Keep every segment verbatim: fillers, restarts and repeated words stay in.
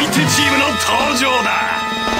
相手チームの登場だ。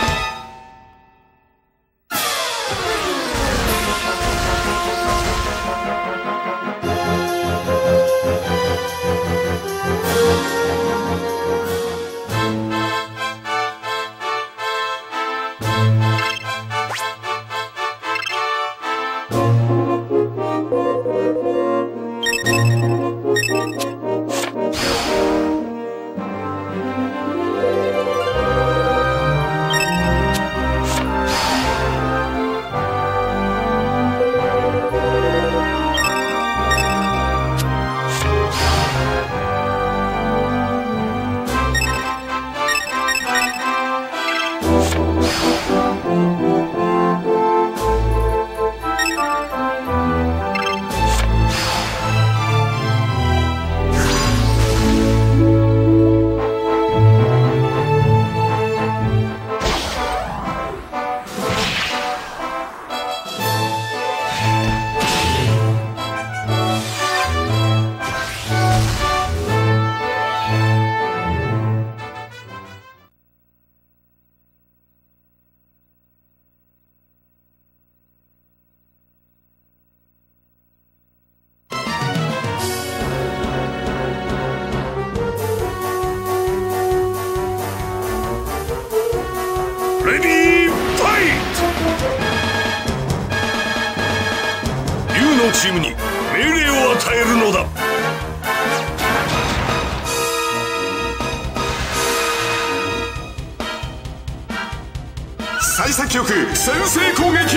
レディーファイト！竜のチームに命令を与えるのだ。幸先よく先制攻撃！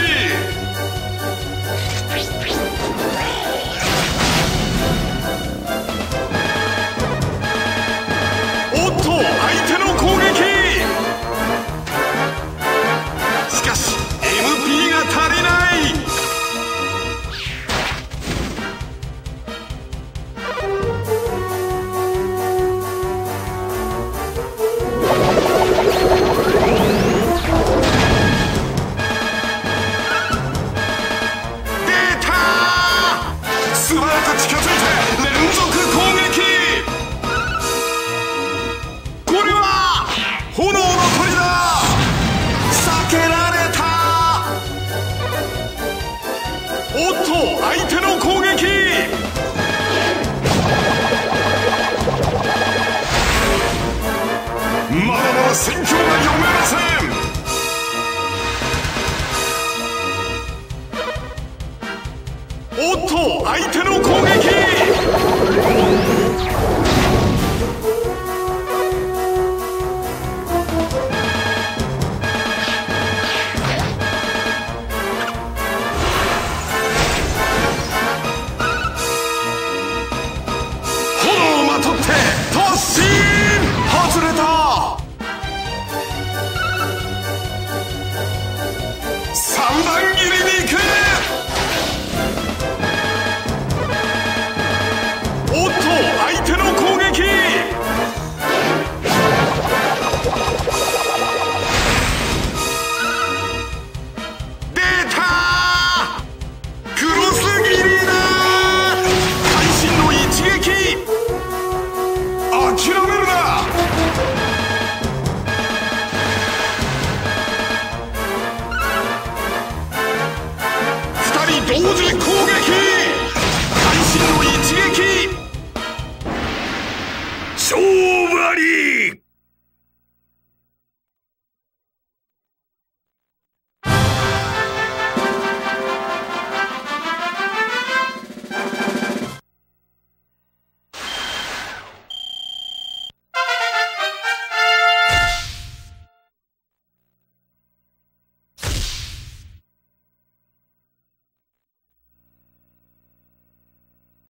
おっと相手の攻撃！おっと相手の攻撃！まだまだ戦況が読めません。おっと相手の攻撃！外れた。三段切りに行く。おっと相手の攻撃！出た！クロス切りだ！会心の一撃！諦めるな！二人同時攻撃！会心の一撃！勝負あり！